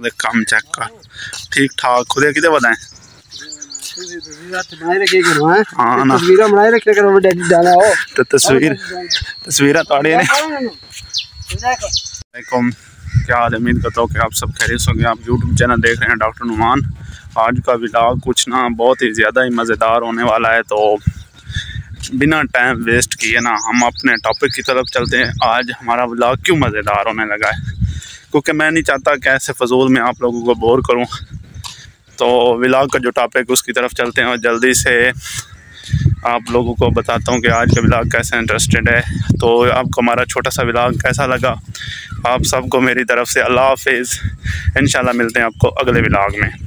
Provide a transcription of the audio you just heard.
दे काम चेक कर ठीक ठाक खुद किते बताएं हाँ ना तो तस्वीर थोड़ी ने क्या हाल है। उम्मीद करता हूँ कि आप सब खैरियत होंगे। आप यूट्यूब चैनल देख रहे हैं डॉक्टर नुमान। आज का व्लॉग कुछ ना बहुत ही ज़्यादा ही मज़ेदार होने वाला है, तो बिना टाइम वेस्ट किए ना हम अपने टॉपिक की तरफ चलते हैं। आज हमारा व्लॉग क्यों मज़ेदार होने लगा है, क्योंकि मैं नहीं चाहता कि ऐसे फजूल में आप लोगों को बोर करूं। तो व्लॉग का जो टॉपिक उसकी तरफ चलते हैं और जल्दी से आप लोगों को बताता हूं कि आज का व्लॉग कैसा इंटरेस्टेड है। तो आपको हमारा छोटा सा व्लॉग कैसा लगा, आप सबको मेरी तरफ से अल्लाह हाफिज़। इंशाल्लाह मिलते हैं आपको अगले व्लॉग में।